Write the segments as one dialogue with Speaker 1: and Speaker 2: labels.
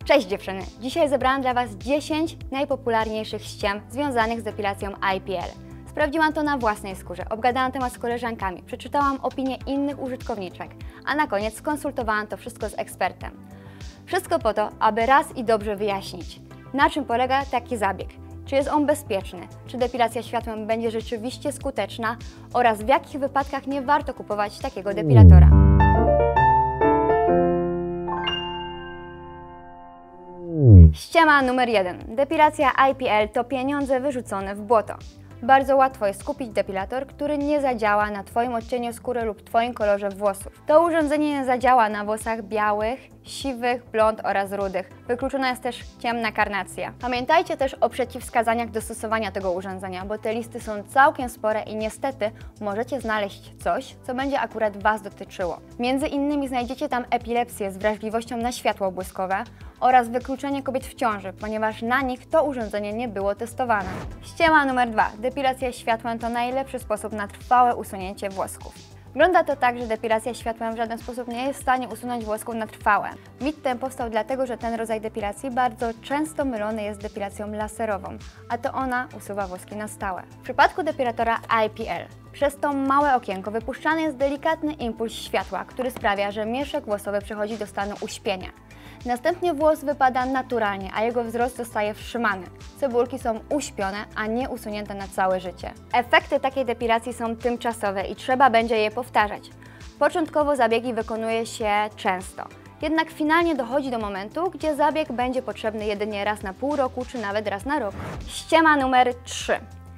Speaker 1: Cześć dziewczyny! Dzisiaj zebrałam dla Was 10 najpopularniejszych ściem związanych z depilacją IPL. Sprawdziłam to na własnej skórze, obgadałam temat z koleżankami, przeczytałam opinie innych użytkowniczek, a na koniec skonsultowałam to wszystko z ekspertem. Wszystko po to, aby raz i dobrze wyjaśnić, na czym polega taki zabieg, czy jest on bezpieczny, czy depilacja światłem będzie rzeczywiście skuteczna oraz w jakich wypadkach nie warto kupować takiego depilatora. Ściema numer 1. Depilacja IPL to pieniądze wyrzucone w błoto. Bardzo łatwo jest kupić depilator, który nie zadziała na Twoim odcieniu skóry lub Twoim kolorze włosów. To urządzenie nie zadziała na włosach białych, siwych, blond oraz rudych. Wykluczona jest też ciemna karnacja. Pamiętajcie też o przeciwwskazaniach do stosowania tego urządzenia, bo te listy są całkiem spore i niestety możecie znaleźć coś, co będzie akurat Was dotyczyło. Między innymi znajdziecie tam epilepsję z wrażliwością na światło błyskowe oraz wykluczenie kobiet w ciąży, ponieważ na nich to urządzenie nie było testowane. Ściema numer 2. Depilacja światłem to najlepszy sposób na trwałe usunięcie włosków. Wygląda to tak, że depilacja światłem w żaden sposób nie jest w stanie usunąć włosków na trwałe. Mit ten powstał dlatego, że ten rodzaj depilacji bardzo często mylony jest z depilacją laserową, a to ona usuwa włoski na stałe. W przypadku depilatora IPL przez to małe okienko wypuszczany jest delikatny impuls światła, który sprawia, że mieszek włosowy przechodzi do stanu uśpienia. Następnie włos wypada naturalnie, a jego wzrost zostaje wstrzymany. Cebulki są uśpione, a nie usunięte na całe życie. Efekty takiej depilacji są tymczasowe i trzeba będzie je powtarzać. Początkowo zabiegi wykonuje się często. Jednak finalnie dochodzi do momentu, gdzie zabieg będzie potrzebny jedynie raz na pół roku, czy nawet raz na rok. Ściema numer 3.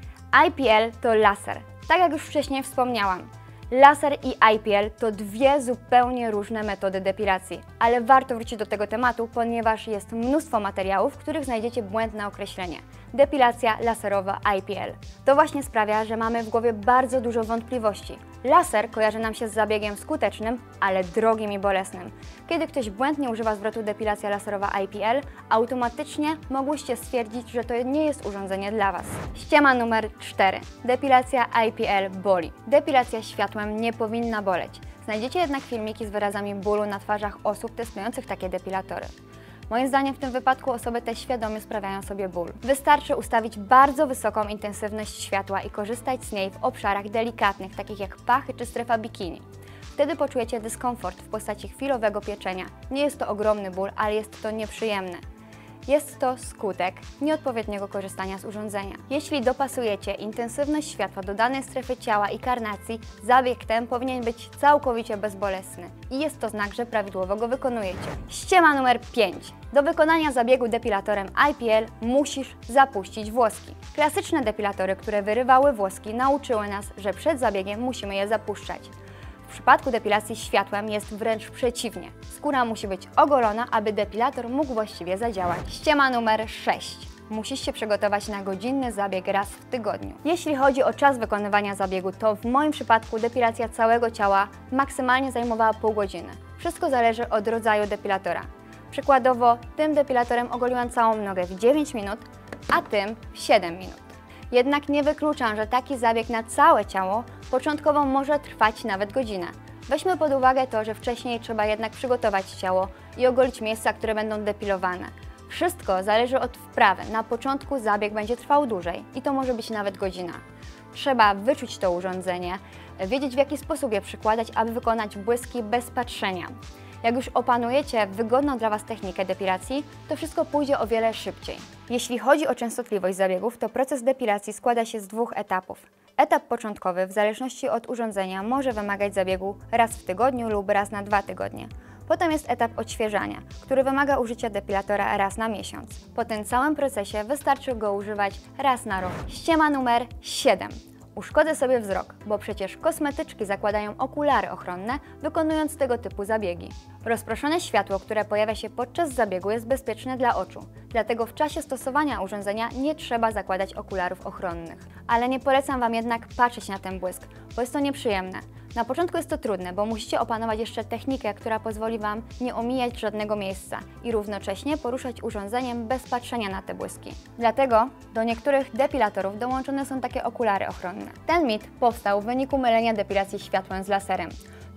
Speaker 1: IPL to laser. Tak jak już wcześniej wspomniałam. Laser i IPL to dwie zupełnie różne metody depilacji, ale warto wrócić do tego tematu, ponieważ jest mnóstwo materiałów, w których znajdziecie błędne określenie. Depilacja laserowa IPL. To właśnie sprawia, że mamy w głowie bardzo dużo wątpliwości. Laser kojarzy nam się z zabiegiem skutecznym, ale drogim i bolesnym. Kiedy ktoś błędnie używa zwrotu depilacja laserowa IPL, automatycznie mogłyście stwierdzić, że to nie jest urządzenie dla Was. Ściema numer 4. Depilacja IPL boli. Depilacja światłem nie powinna boleć. Znajdziecie jednak filmiki z wyrazami bólu na twarzach osób testujących takie depilatory. Moim zdaniem w tym wypadku osoby te świadomie sprawiają sobie ból. Wystarczy ustawić bardzo wysoką intensywność światła i korzystać z niej w obszarach delikatnych, takich jak pachy czy strefa bikini. Wtedy poczujecie dyskomfort w postaci chwilowego pieczenia. Nie jest to ogromny ból, ale jest to nieprzyjemne. Jest to skutek nieodpowiedniego korzystania z urządzenia. Jeśli dopasujecie intensywność światła do danej strefy ciała i karnacji, zabieg ten powinien być całkowicie bezbolesny i jest to znak, że prawidłowo go wykonujecie. Ściema numer 5. Do wykonania zabiegu depilatorem IPL musisz zapuścić włoski. Klasyczne depilatory, które wyrywały włoski, nauczyły nas, że przed zabiegiem musimy je zapuszczać. W przypadku depilacji światłem jest wręcz przeciwnie. Skóra musi być ogolona, aby depilator mógł właściwie zadziałać. Ściema numer 6. Musisz się przygotować na godzinny zabieg raz w tygodniu. Jeśli chodzi o czas wykonywania zabiegu, to w moim przypadku depilacja całego ciała maksymalnie zajmowała pół godziny. Wszystko zależy od rodzaju depilatora. Przykładowo, tym depilatorem ogoliłam całą nogę w 9 minut, a tym w 7 minut. Jednak nie wykluczam, że taki zabieg na całe ciało początkowo może trwać nawet godzinę. Weźmy pod uwagę to, że wcześniej trzeba jednak przygotować ciało i ogolić miejsca, które będą depilowane. Wszystko zależy od wprawy. Na początku zabieg będzie trwał dłużej i to może być nawet godzina. Trzeba wyczuć to urządzenie, wiedzieć w jaki sposób je przykładać, aby wykonać błyski bez patrzenia. Jak już opanujecie wygodną dla Was technikę depilacji, to wszystko pójdzie o wiele szybciej. Jeśli chodzi o częstotliwość zabiegów, to proces depilacji składa się z dwóch etapów. Etap początkowy, w zależności od urządzenia, może wymagać zabiegu raz w tygodniu lub raz na 2 tygodnie. Potem jest etap odświeżania, który wymaga użycia depilatora raz na miesiąc. Po tym całym procesie wystarczy go używać raz na rok. Ściema numer 7. Uszkodzę sobie wzrok, bo przecież kosmetyczki zakładają okulary ochronne, wykonując tego typu zabiegi. Rozproszone światło, które pojawia się podczas zabiegu, jest bezpieczne dla oczu, dlatego w czasie stosowania urządzenia nie trzeba zakładać okularów ochronnych. Ale nie polecam Wam jednak patrzeć na ten błysk, bo jest to nieprzyjemne. Na początku jest to trudne, bo musicie opanować jeszcze technikę, która pozwoli Wam nie omijać żadnego miejsca i równocześnie poruszać urządzeniem bez patrzenia na te błyski. Dlatego do niektórych depilatorów dołączone są takie okulary ochronne. Ten mit powstał w wyniku mylenia depilacji światłem z laserem.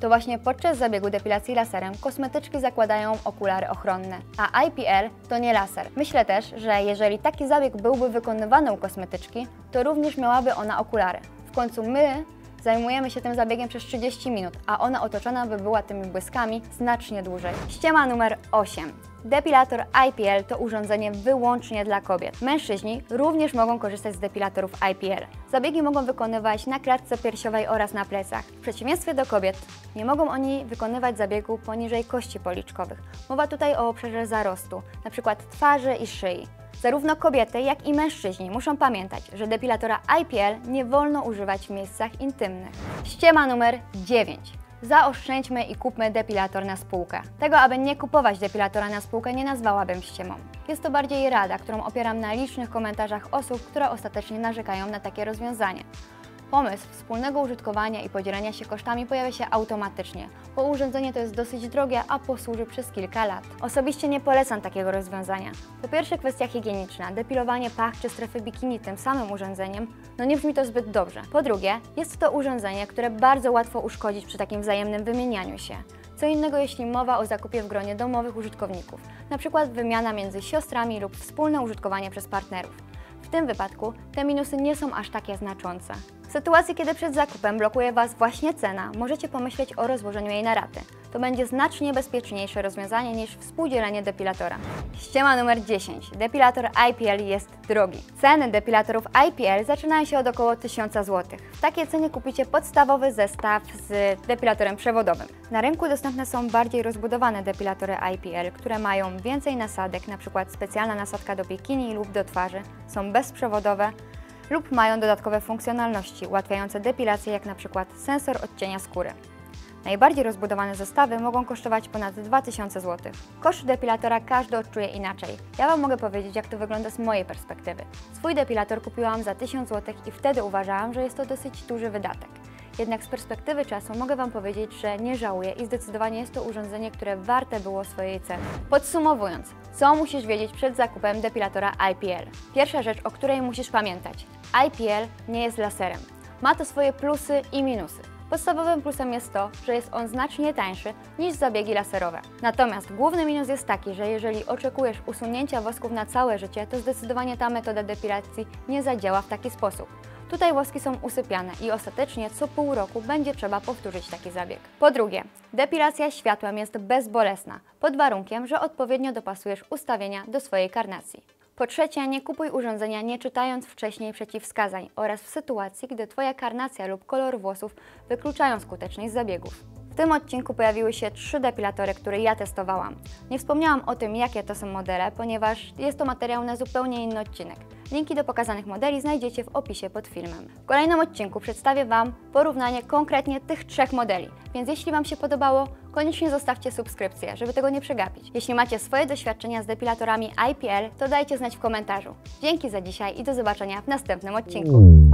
Speaker 1: to właśnie podczas zabiegu depilacji laserem kosmetyczki zakładają okulary ochronne, a IPL to nie laser. Myślę też, że jeżeli taki zabieg byłby wykonywany u kosmetyczki, to również miałaby ona okulary. W końcu my zajmujemy się tym zabiegiem przez 30 minut, a ona otoczona by była tymi błyskami znacznie dłużej. Ściema numer 8. Depilator IPL to urządzenie wyłącznie dla kobiet. Mężczyźni również mogą korzystać z depilatorów IPL. Zabiegi mogą wykonywać na klatce piersiowej oraz na plecach. W przeciwieństwie do kobiet nie mogą oni wykonywać zabiegu poniżej kości policzkowych. Mowa tutaj o obszarze zarostu, np. twarzy i szyi. Zarówno kobiety, jak i mężczyźni muszą pamiętać, że depilatora IPL nie wolno używać w miejscach intymnych. Ściema numer 9. Zaoszczędźmy i kupmy depilator na spółkę. Tego, aby nie kupować depilatora na spółkę, nie nazwałabym ściemą. Jest to bardziej rada, którą opieram na licznych komentarzach osób, które ostatecznie narzekają na takie rozwiązanie. Pomysł wspólnego użytkowania i podzielenia się kosztami pojawia się automatycznie, bo urządzenie to jest dosyć drogie, a posłuży przez kilka lat. Osobiście nie polecam takiego rozwiązania. Po pierwsze, kwestia higieniczna. Depilowanie pach czy strefy bikini tym samym urządzeniem, no nie brzmi to zbyt dobrze. Po drugie, jest to urządzenie, które bardzo łatwo uszkodzić przy takim wzajemnym wymienianiu się. Co innego, jeśli mowa o zakupie w gronie domowych użytkowników, np. wymiana między siostrami lub wspólne użytkowanie przez partnerów. W tym wypadku te minusy nie są aż takie znaczące. W sytuacji, kiedy przed zakupem blokuje Was właśnie cena, możecie pomyśleć o rozłożeniu jej na raty. To będzie znacznie bezpieczniejsze rozwiązanie niż współdzielenie depilatora. Ściema numer 10. Depilator IPL jest drogi. Ceny depilatorów IPL zaczynają się od około 1000 zł. W takiej cenie kupicie podstawowy zestaw z depilatorem przewodowym. Na rynku dostępne są bardziej rozbudowane depilatory IPL, które mają więcej nasadek, np. specjalna nasadka do bikini lub do twarzy, są bezprzewodowe lub mają dodatkowe funkcjonalności ułatwiające depilację, jak np. sensor odcienia skóry. Najbardziej rozbudowane zestawy mogą kosztować ponad 2000 zł. Koszt depilatora każdy odczuje inaczej. Ja Wam mogę powiedzieć, jak to wygląda z mojej perspektywy. Swój depilator kupiłam za 1000 zł i wtedy uważałam, że jest to dosyć duży wydatek. Jednak z perspektywy czasu mogę Wam powiedzieć, że nie żałuję i zdecydowanie jest to urządzenie, które warte było swojej ceny. Podsumowując, co musisz wiedzieć przed zakupem depilatora IPL? Pierwsza rzecz, o której musisz pamiętać. IPL nie jest laserem. Ma to swoje plusy i minusy. Podstawowym plusem jest to, że jest on znacznie tańszy niż zabiegi laserowe. Natomiast główny minus jest taki, że jeżeli oczekujesz usunięcia wosków na całe życie, to zdecydowanie ta metoda depilacji nie zadziała w taki sposób. Tutaj woski są usypiane i ostatecznie co pół roku będzie trzeba powtórzyć taki zabieg. Po drugie, depilacja światłem jest bezbolesna, pod warunkiem, że odpowiednio dopasujesz ustawienia do swojej karnacji. Po trzecie, nie kupuj urządzenia nie czytając wcześniej przeciwwskazań oraz w sytuacji, gdy Twoja karnacja lub kolor włosów wykluczają skuteczność zabiegów. W tym odcinku pojawiły się 3 depilatory, które ja testowałam. Nie wspomniałam o tym, jakie to są modele, ponieważ jest to materiał na zupełnie inny odcinek. Linki do pokazanych modeli znajdziecie w opisie pod filmem. W kolejnym odcinku przedstawię Wam porównanie konkretnie tych 3 modeli, więc jeśli Wam się podobało, koniecznie zostawcie subskrypcję, żeby tego nie przegapić. Jeśli macie swoje doświadczenia z depilatorami IPL, to dajcie znać w komentarzu. Dzięki za dzisiaj i do zobaczenia w następnym odcinku.